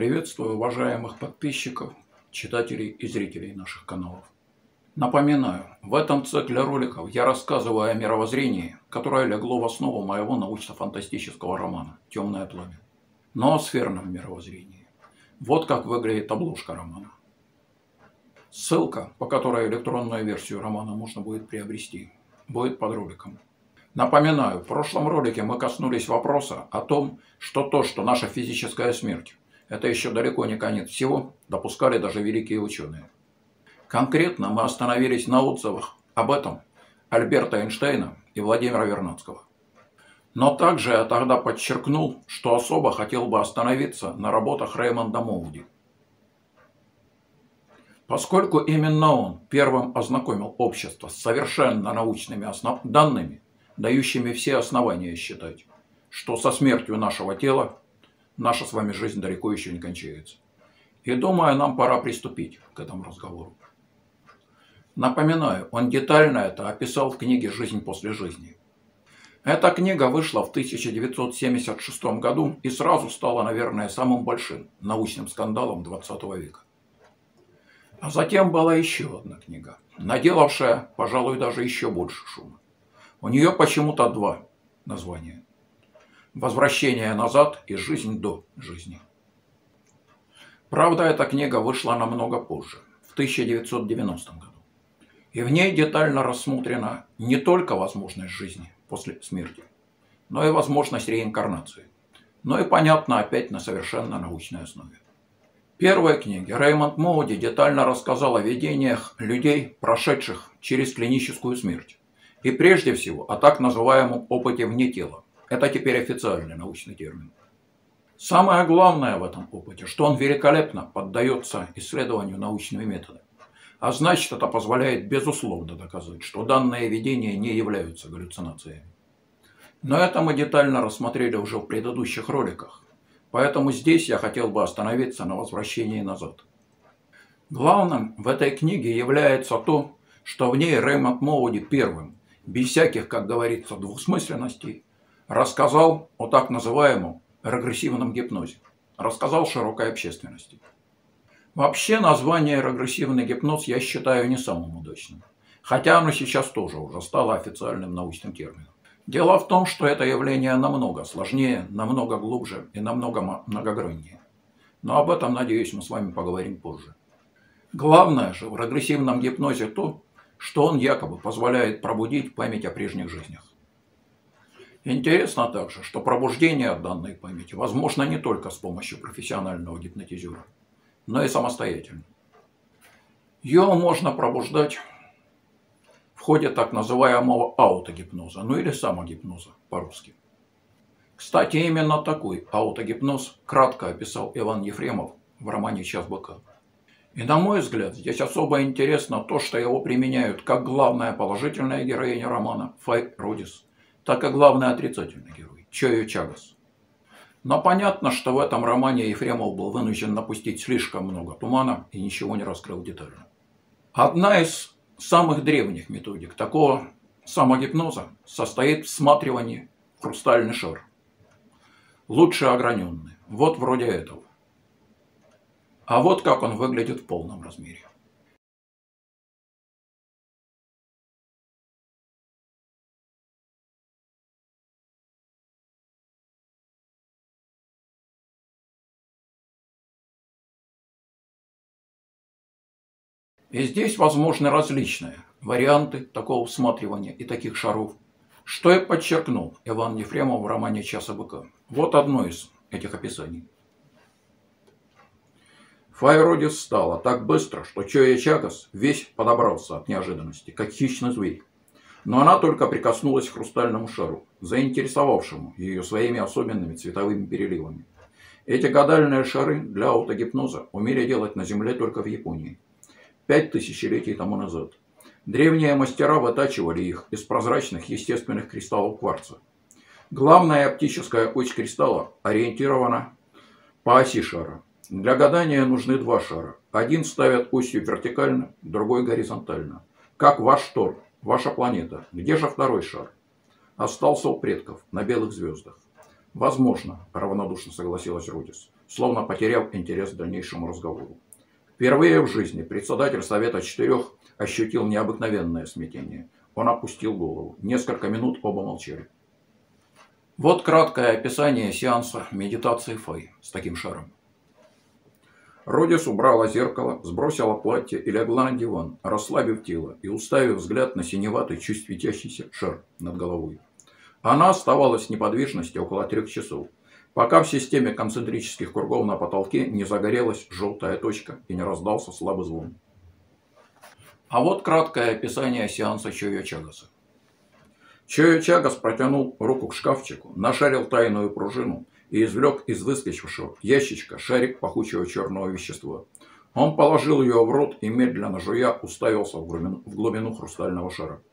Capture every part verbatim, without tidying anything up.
Приветствую уважаемых подписчиков, читателей и зрителей наших каналов. Напоминаю, в этом цикле роликов я рассказываю о мировоззрении, которое легло в основу моего научно-фантастического романа «Темное пламя». Но о сферном мировоззрении. Вот как выглядит обложка романа. Ссылка, по которой электронную версию романа можно будет приобрести, будет под роликом. Напоминаю, в прошлом ролике мы коснулись вопроса о том, что то, что наша физическая смерть, это еще далеко не конец всего, допускали даже великие ученые. Конкретно мы остановились на отзывах об этом Альберта Эйнштейна и Владимира Вернадского. Но также я тогда подчеркнул, что особо хотел бы остановиться на работах Реймонда Моуди. Поскольку именно он первым ознакомил общество с совершенно научными основ... данными, дающими все основания считать, что со смертью нашего тела наша с вами жизнь далеко еще не кончается. И думаю, нам пора приступить к этому разговору. Напоминаю, он детально это описал в книге «Жизнь после жизни». Эта книга вышла в тысяча девятьсот семьдесят шестом году и сразу стала, наверное, самым большим научным скандалом двадцатого века. А затем была еще одна книга, наделавшая, пожалуй, даже еще больше шума. У нее почему-то два названия. «Возвращение назад» и «Жизнь до жизни». Правда, эта книга вышла намного позже, в тысяча девятьсот девяностом году. И в ней детально рассмотрена не только возможность жизни после смерти, но и возможность реинкарнации. Но и понятно опять на совершенно научной основе. В первой книге Реймонд Моуди детально рассказал о видениях людей, прошедших через клиническую смерть. И прежде всего о так называемом опыте вне тела. Это теперь официальный научный термин. Самое главное в этом опыте, что он великолепно поддается исследованию научными методами. А значит, это позволяет безусловно доказать, что данные видения не являются галлюцинациями. Но это мы детально рассмотрели уже в предыдущих роликах. Поэтому здесь я хотел бы остановиться на возвращении назад. Главным в этой книге является то, что в ней Реймонд Моуди первым, без всяких, как говорится, двусмысленностей, рассказал о так называемом регрессивном гипнозе. Рассказал широкой общественности. Вообще название регрессивный гипноз я считаю не самым удачным. Хотя оно сейчас тоже уже стало официальным научным термином. Дело в том, что это явление намного сложнее, намного глубже и намного многограннее. Но об этом, надеюсь, мы с вами поговорим позже. Главное же в регрессивном гипнозе то, что он якобы позволяет пробудить память о прежних жизнях. Интересно также, что пробуждение данной памяти возможно не только с помощью профессионального гипнотизера, но и самостоятельно. Ее можно пробуждать в ходе так называемого аутогипноза, ну или самогипноза по-русски. Кстати, именно такой аутогипноз кратко описал Иван Ефремов в романе «Час быка». И на мой взгляд, здесь особо интересно то, что его применяют как главная положительная героиня романа Фай Родис, так и главный отрицательный герой Чойо Чагас. Но понятно, что в этом романе Ефремов был вынужден напустить слишком много тумана и ничего не раскрыл детально. Одна из самых древних методик такого самогипноза состоит в всматривании в хрустальный шар. Лучше ограненный. Вот вроде этого. А вот как он выглядит в полном размере. И здесь возможны различные варианты такого всматривания и таких шаров, что и подчеркнул Иван Ефремов в романе «Часа быка». Вот одно из этих описаний. Фай Родис встала так быстро, что Чойо Чагас весь подобрался от неожиданности, как хищный зверь. Но она только прикоснулась к хрустальному шару, заинтересовавшему ее своими особенными цветовыми переливами. Эти гадальные шары для аутогипноза умели делать на Земле только в Японии. Пять тысячелетий тому назад. Древние мастера вытачивали их из прозрачных естественных кристаллов кварца. Главная оптическая ось кристалла ориентирована по оси шара. Для гадания нужны два шара. Один ставят осью вертикально, другой горизонтально. Как ваш Тор, ваша планета. Где же второй шар? Остался у предков, на белых звездах. Возможно, равнодушно согласилась Родис. словно потеряв интерес к дальнейшему разговору. Впервые в жизни председатель Совета Четырех ощутил необыкновенное смятение. Он опустил голову. Несколько минут оба молчали. Вот краткое описание сеанса медитации Фэй с таким шаром. Родис убрала зеркало, сбросила платье и легла на диван, расслабив тело и уставив взгляд на синеватый, чуть светящийся шар над головой. Она оставалась в неподвижности около трех часов, пока в системе концентрических кругов на потолке не загорелась желтая точка и не раздался слабый звон. А вот краткое описание сеанса Чойо Чагаса. Чойо Чагас протянул руку к шкафчику, нашарил тайную пружину и извлек из выскочившего ящичка шарик пахучего черного вещества. Он положил ее в рот и, медленно жуя, уставился в глубину, в глубину хрустального шара.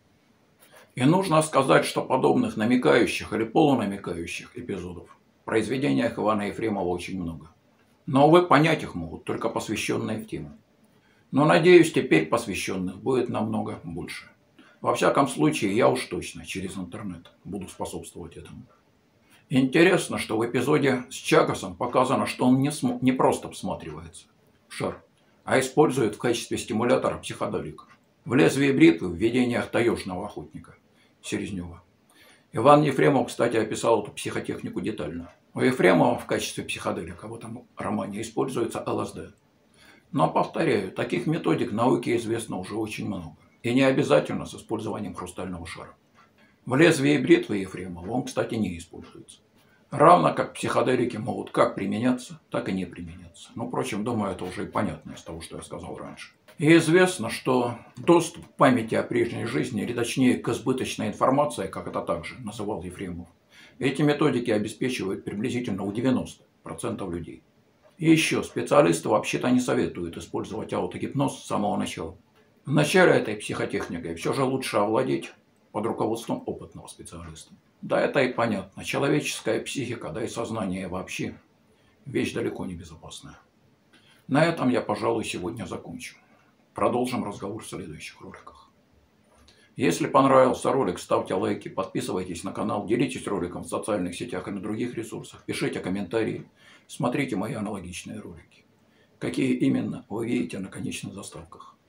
И нужно сказать, что подобных намекающих или полунамекающих эпизодов в произведениях Ивана Ефремова очень много. Но, увы, понять их могут только посвященные в тему. Но, надеюсь, теперь посвященных будет намного больше. Во всяком случае, я уж точно через интернет буду способствовать этому. Интересно, что в эпизоде с Чагасом показано, что он не, см... не просто всматривается в шар, а использует в качестве стимулятора психоделик. В «Лезвии бритвы» в видениях таежного охотника Селезнева. Иван Ефремов, кстати, описал эту психотехнику детально. У Ефремова в качестве психоделика в этом романе используется ЛСД. Но, повторяю, таких методик науке известно уже очень много. И не обязательно с использованием хрустального шара. В «Лезвии бритвы» Ефремова он, кстати, не используется. Равно как психоделики могут как применяться, так и не применяться. Но, впрочем, думаю, это уже и понятно из того, что я сказал раньше. И известно, что доступ к памяти о прежней жизни, или точнее к избыточной информации, как это также называл Ефремов, эти методики обеспечивают приблизительно у девяноста процентов людей. И еще, специалисты вообще-то не советуют использовать аутогипноз с самого начала. В начале этой психотехникой все же лучше овладеть под руководством опытного специалиста. Да, это и понятно. Человеческая психика, да и сознание вообще, вещь далеко не безопасная. На этом я, пожалуй, сегодня закончу. Продолжим разговор в следующих роликах. Если понравился ролик, ставьте лайки, подписывайтесь на канал, делитесь роликом в социальных сетях и на других ресурсах, пишите комментарии, смотрите мои аналогичные ролики. Какие именно вы видите на конечных заставках.